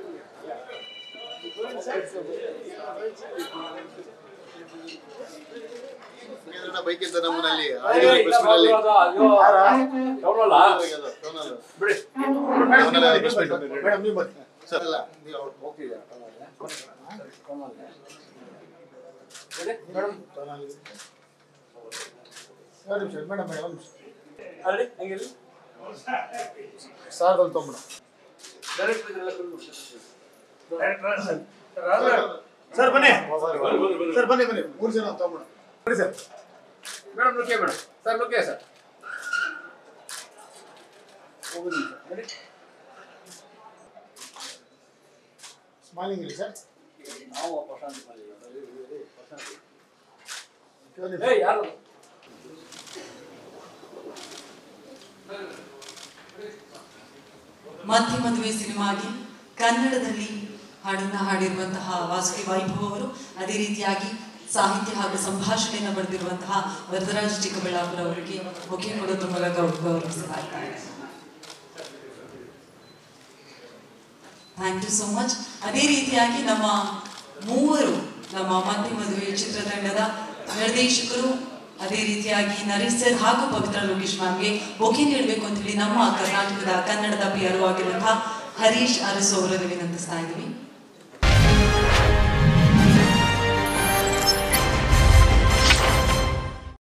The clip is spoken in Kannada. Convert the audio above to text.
ಬೈಕ್ ಇದ್ದ ನಮ್ಮನಲ್ಲಿ ಸರ್ ಬನ್ನಿ ಸರ್ ಬನ್ನಿ ಬನ್ನಿ 3 ಜನ ತಗೊಂಡು ಬನ್ನಿ sir madam look madam sir look sir ಹೋಗಿ ಬನ್ನಿ ಸ್ಮೈಲಿಂಗ್ ಇಲ್ಲ ಸರ್ ನಾವು ಪ್ರಶಾಂತ್ ಮಾಡಿಲ್ಲ ಏ ಯಾರು ಮಾಥೆ ಮದುವೆ ಸಿನಿಮಾಗೆ ಕನ್ನಡದಲ್ಲಿ ಹಾಡನ್ನು ಹಾಡಿರುವಂತಹ ವಾಸುಕಿ ವೈಭವ್ ಅವರು, ಅದೇ ರೀತಿಯಾಗಿ ಸಾಹಿತ್ಯ ಹಾಗೂ ಸಂಭಾಷಣೆಯನ್ನು ಬರೆದಿರುವಂತಹ ವರದರಾಜ್ ಚಿಕ್ಕಬಳ್ಳಾಪುರ ಅವರಿಗೆ ಬೊಕ್ಕೆ ಕೊಡೋದ್ರ ಮೂಲಕ ಗೌರವಿಸಲಾಗ್ತಾರೆ. Thank you so much. ಅದೇ ರೀತಿಯಾಗಿ ನಮ್ಮ ಮೂವರು ನಮ್ಮ ಮಾಥೆ ಮದುವೆ ಚಿತ್ರತಂಡದ ನಿರ್ದೇಶಕರು, ಅದೇ ರೀತಿಯಾಗಿ ನರೇಶ್ ಸರ್ ಹಾಗೂ ಪವಿತ್ರಲೋಕೇಶ್ ಮ್ಯಾಮ್ಗೆ ಬೊಕ್ಕೆ ನೀಡಬೇಕು ಅಂತ ಹೇಳಿ ನಮ್ಮ ಕರ್ನಾಟಕದ ಕನ್ನಡದ PRO ಆಗಿರುವಂತಹ ಹರೀಶ್ ಅರಸು ಅವರನ್ನು ವಿನಂತಿಸ್ತಾ ಇದ್ದೀವಿ.